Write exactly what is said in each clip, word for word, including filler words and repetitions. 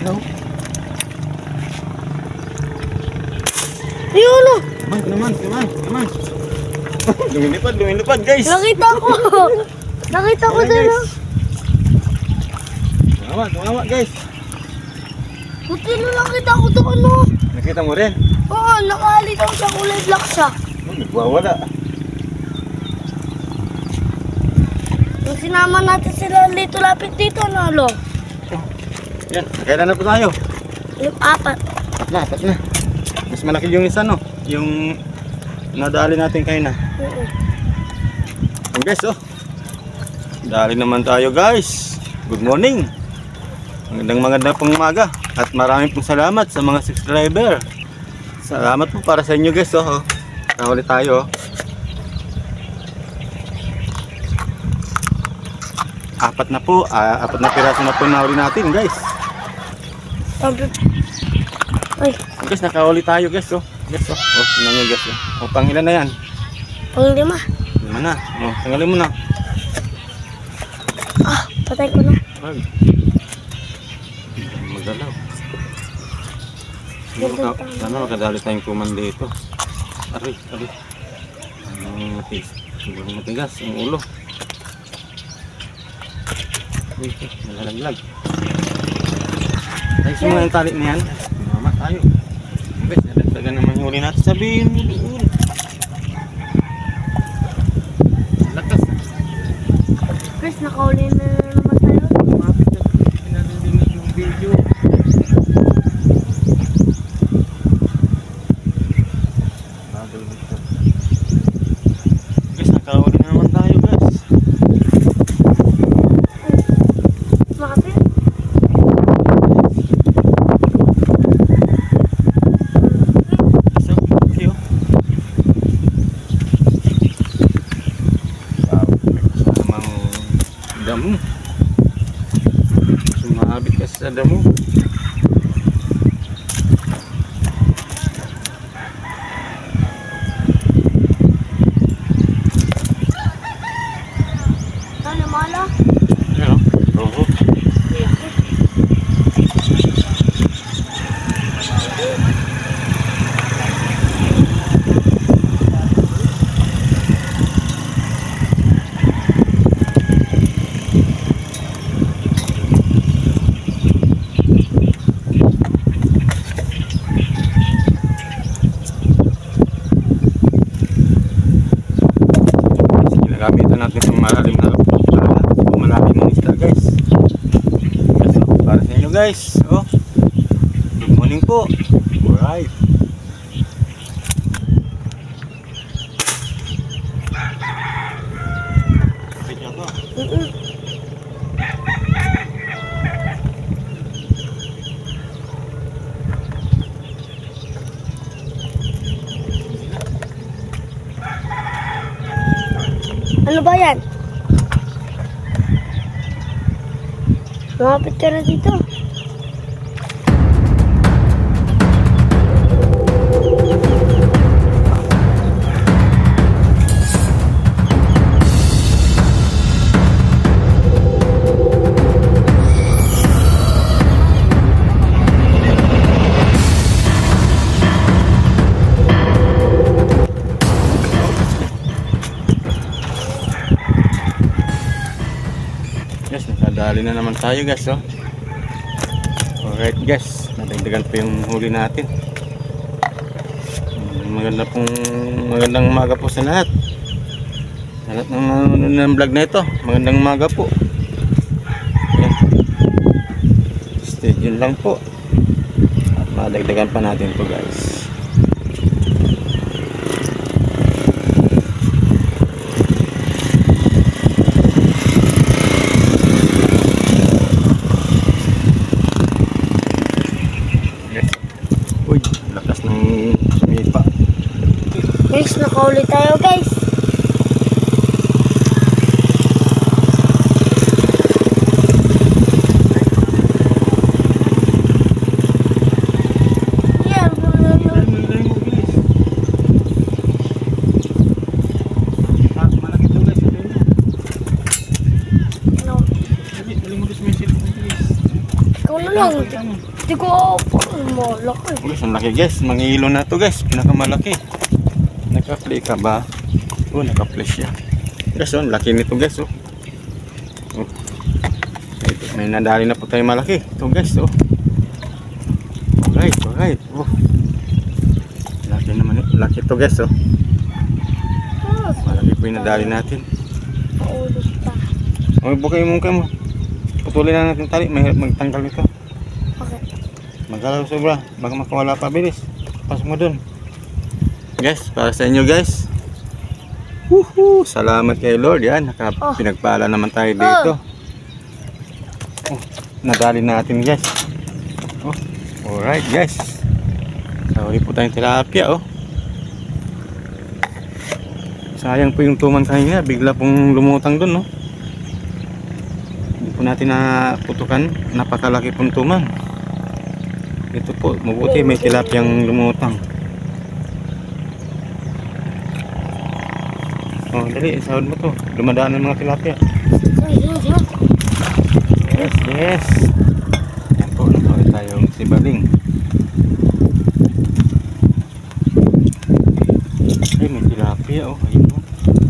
No? Ayun o. Naman, naman, naman, naman. Lumilipad, lumilipad guys. Nakita ko. Nakita ko Ayan, doon. guys. Tumawa, tumawa guys. Buti na nakita ko doon o. Nakita mo rin? Oo, nakalitaw sa kulay black siya. Oh, nagwawala. Nung sinama natin sila dito, lapit dito, ano, lo? Yan, nakailan na po tayo? Yung apat. Apat na, apat na. Mas malaki yung isa, no? Yung nadali natin kayo na. Oo. Oh, guys, oh. Dali naman tayo, guys. Good morning. Magandang magandang pong umaga. At maraming pong salamat sa mga subscriber. Salamat po para sa inyo, guys, oh. Nakahuli tayo, oh. Apat na po, uh, apat na piraso na po nahuli natin, guys. Ay, Guys, nakahuli tayo, guys, oh. Guys, oh. Oh, tingnan nyo, guys, oh. Oh, pang ilan na yan? pang lima. Lima na. Oh, tanggalin mo na. Ah, patay ko na. Ay. Magalaw. Sana, sana makadali tayong kuman dito. Aray, aray. Ang matigas. Siguro matigas ang ulo. Uy, nalalaglag. Tayo sa mga tali na yan. Mama tayo. Guys, nadagdagan naman yung uli natin. Sabihin mo doon. Lakas. Chris, nakauli na naman tayo. Mapit na pinarinig yung video. Guys, nakahuli na naman tayo, guys. Makapit. So, okay, oh. Wow, kasamang damo. Sumabit kasi sa damo. Ano, mala? Ano? Oo. Ginagamit natin sa malalim na uh, malalim ng isda, guys. Yes, oh, para sa inyo, guys. Oh. Good morning po. Alright. Video ko. Mm-mm. Ano ba yan? Lumapit ka na dito. Guys, nakadali na naman tayo, guys, oh. Alright, guys, nadagdagan pa yung huli natin. Maganda pong magandang umaga po sa lahat. Sa lahat ng nanonood ng vlog na ito, magandang umaga po. Ayan. Stay tuned lang po. At madagdagan pa natin po, guys. Uy, lakas ng sumipa. Guys, nakauli tayo, guys. Yeah, Malaki ito, guys. no. Dali mo guys, may silip mo, guys. Ikaw na lang. Hindi ko po. Malaki. Guys, ang laki guys. Mangilo na to guys. Pinakamalaki. Naka-play ka ba? Oh, naka-play siya. Guys, oh, ang laki nito guys. Oh. Oh. Ito, may nadali na po tayo malaki. Ito guys. Oh. Alright, alright. Oh. Laki naman. Laki to guys. Oh. Malaki po yung nadali natin. Paulog pa. Oh, bukay mo mukha mo. Putulin na natin tali. May magtanggal nito. Okay. Magkalaw sobra. Baka makawala pa bilis. Pasok mo dun. Guys, para sa inyo guys. Woohoo! Salamat kay Lord. Yan, naka, Oh. pinagpala naman tayo dito. Oh, nadali natin guys. Oh, alright guys. Sawari po tayong tilapia oh. Sayang po yung tuman kanina. Bigla pong lumutang dun no. Hindi po natin naputukan. Napakalaki pong tuman. Ito po, mabuti may tilapiyang lumutang. Oh, dali, sahod mo to. Dumadaan ng mga tilapia. Yes, yes. Yan po, nakawin tayong sibaling. Ay, may tilapia oh. Ayun oh.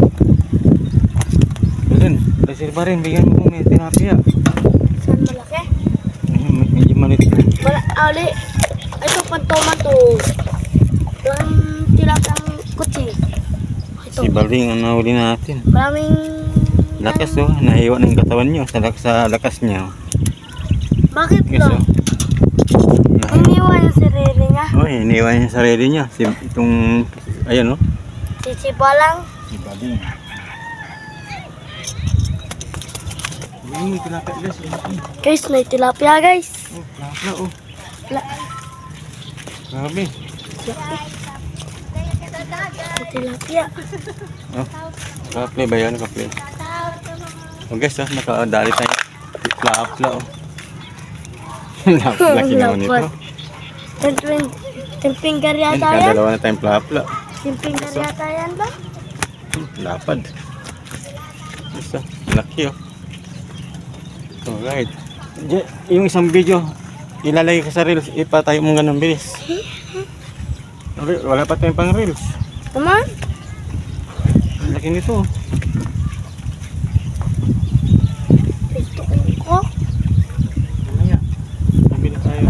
Ayun, kasi pa rin, bigyan mo may tilapia. Saan malaki? Ayun, medyo manit. Wala, ali. Ito, pantoma to. Yung tilapang kutsi. Ito. Sibaling ang nahuli natin. Maraming... Lakas oh, naiwan ng katawan nyo sa, lak sa lakas niya. Bakit Yes lo? oh. Nah, Iniwan yung sarili niya. oh, iniwan niya sa sarili niya. Si, itong, ayan oh. Sisipa lang. Sibaling. Ayun, may tilapia guys. Guys, may tilapia guys. Oh, tilapia oh. Wala. Grabe. May tilapia. Oh, naka-play ba yan? Naka-play. Oh guys, oh, naka-dali tayo. Plapla oh. Laki naman ito. Temping, temping kari Yan, yata yan. kadalawa na tayong plapla. Temping kari yata yan ba? Lapad. Isa, laki oh. Alright. Diyan, yung isang video, ilalagay ko sa reels, ipatay mo ganun bilis. Okay, wala pa tayong pang reels. Naman? Ang laki nito. Ito ko. Mamaya, nabili tayo.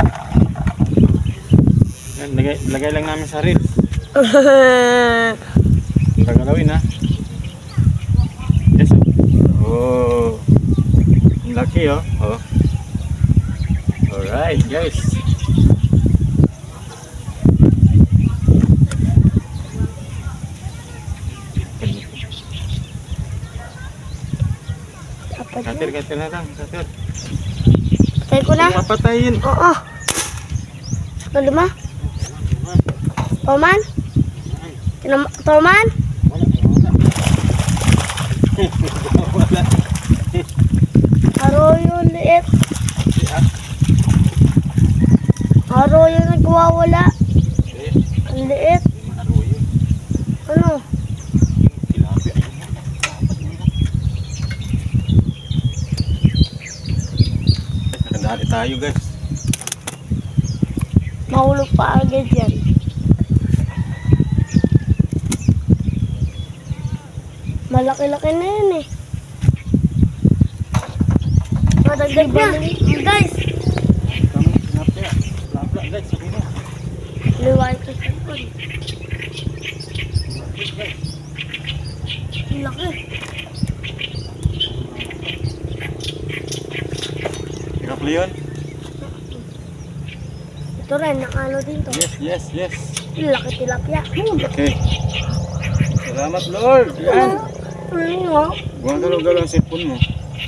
Yan, lagay, lagay lang namin sa reels. Ang tagalawin ha. Yes. Oh. Ang laki oh. Oh. Alright guys. Katil, katil na lang. Katil. Patay ko na. Papatayin. Oo. Ano ma? Toman? Tinam- Toman? Wala. Arroyo liit. Arroyo nagwawala. Ang liit. Ano? Nakadali tayo guys. Mahulog pa agad yan. Malaki-laki na yan eh. Madagdag na. Guys, liway ko sa likod. Ang laki. Hirap yun? Ito rin, nakano din to. Yes, yes, yes. Ang laki tilapia. Okay. Salamat Lord. Yan. Ano? Buwan galaw-galaw ang cellphone mo.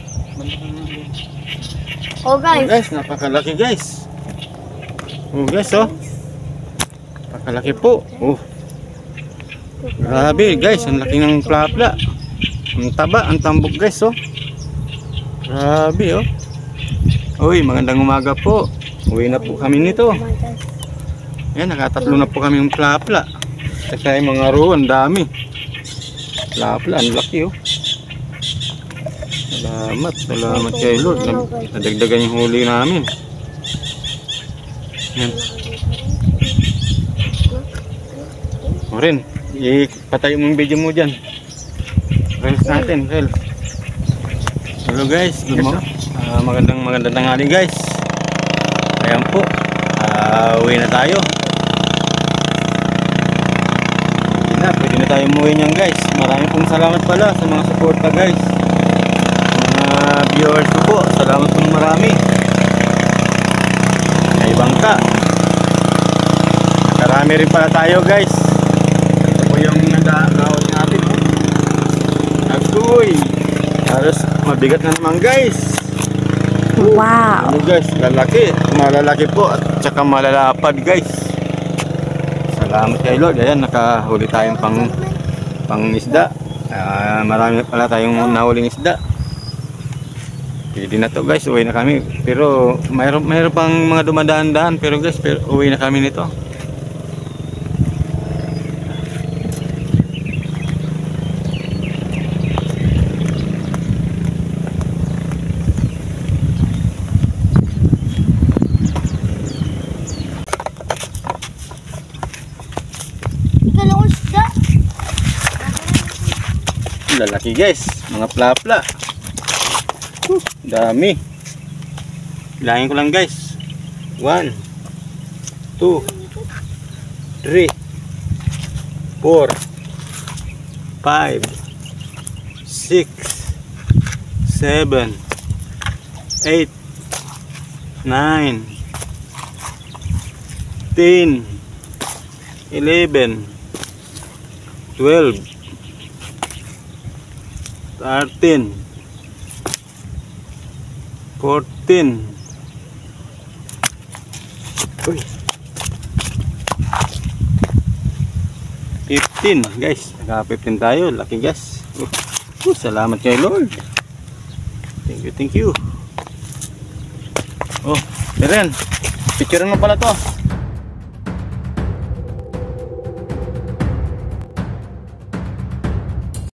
Oh Oh, guys, guys, napakalaki guys. Oh guys, oh. Napakalaki po. Oh. Grabe guys, ang laki ng plapla. Ang taba, ang tambok guys, oh. Grabe, oh. Uy, magandang umaga po. Uwi na po kami nito. Yan, nakatatlo na po kami ng plapla. Saka yung mga roon, dami. Plapla, ang laki, oh. Salamat, salamat kay Lord. Nadagdagan yung huli namin. Yan. O rin, ipatay mo yung video mo dyan. Reels natin, reels. Hello guys, good mo. Uh, magandang magandang tanghali guys. Ayan po, uh, uwi na tayo. Pwede na, pwede na tayo umuwi niyan guys. Maraming pong salamat pala sa mga suporta guys. Mga viewers ko po, salamat pong marami. May bangka. Karami rin pala tayo guys. Ito po yung nagkakawin natin. Agoy! Halos mabigat na naman guys. Wow! Ano guys, lalaki. Malalaki po at saka malalapad guys. Salamat kay Lord. Ayan, nakahuli tayong pang, pang isda. Uh, marami pala tayong nahuling isda. Pwede na to guys, uwi na kami. Pero mayroon, mayroon pang mga dumadaan-daan. Pero guys, pero uwi na kami nito. Ikalawang isda. Lalaki guys, mga plapla. Uh, dami. Bilangin ko lang guys. One, two, three, four, five, six, seven, eight, nine, ten, eleven, twelve, thirteen, fourteen, uy, fifteen guys, naka fifteen tayo, laki guys. Uh, uh, salamat kay Lord. Thank you, thank you. Oh, Beren, picture mo pala to.